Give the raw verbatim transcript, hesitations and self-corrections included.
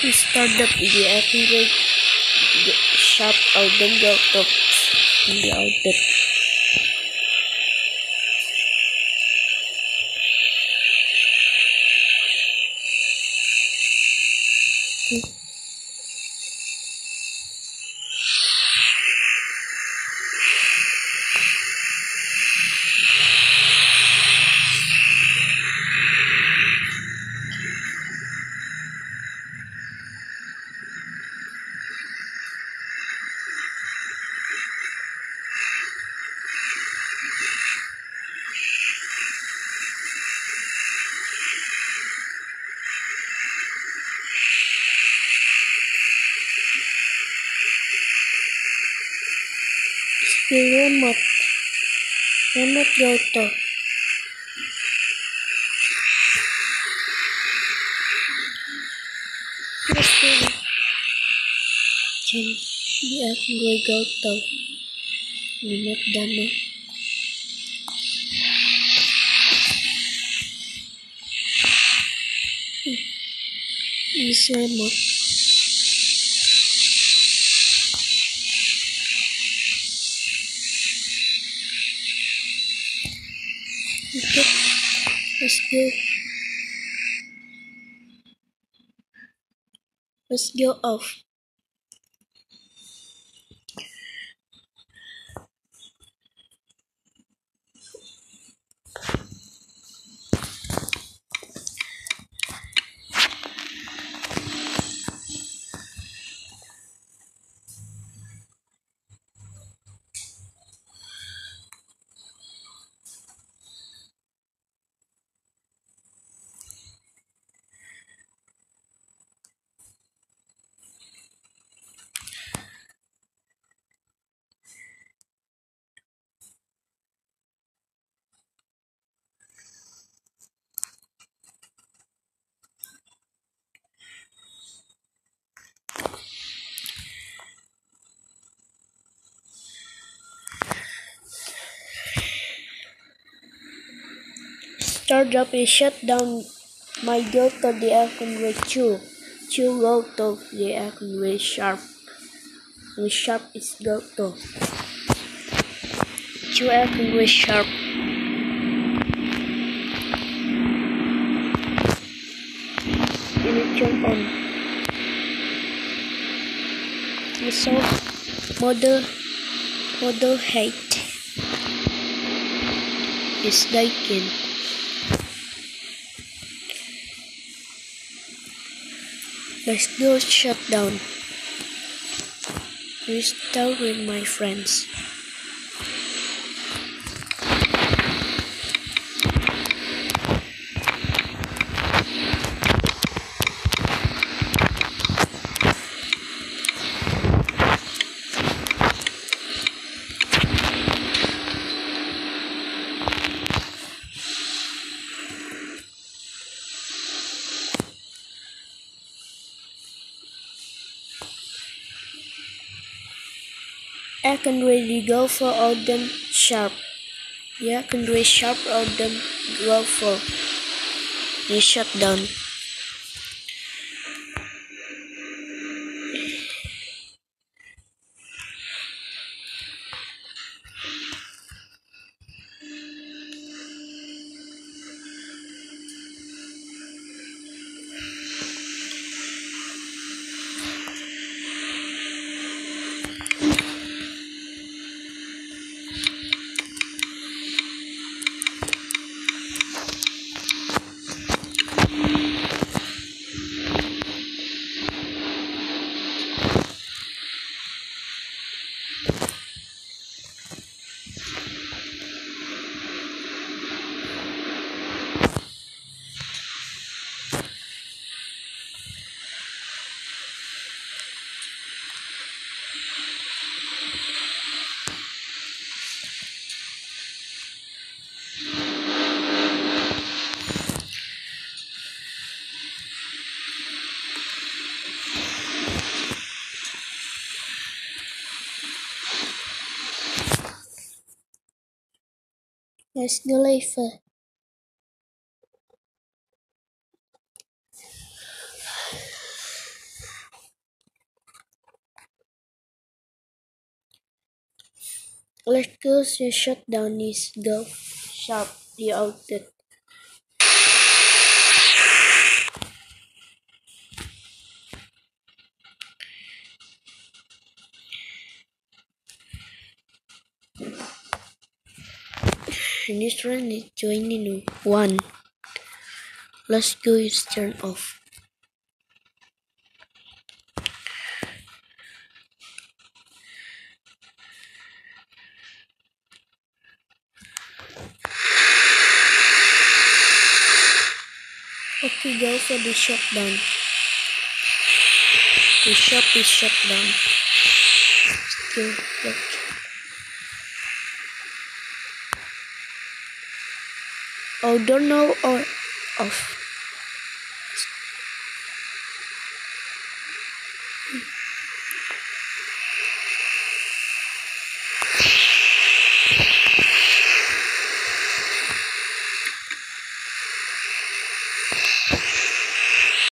We start the video every sharp out the go top in the outlet. The remote, remote go to. Yes, baby. Change the app will go to. Remote done. This remote. Okay, let's go. Let's go off. Startup is shut down. My go to the icon with two. Two go to the icon with sharp. With sharp is go to. Two icon with sharp. Let me jump on. Result model model height is taken. Let's go shut down. Restart with my friends. I can really go for all them sharp. Yeah, can really sharp all them go for the shutdown. Let's go later. Electricity shutdown is Gulf Sharp rerouted. This run is joining one. Let's go is turn off. Okay, go for the shutdown. The shop is shut down. Still locked. Outdoor now or off?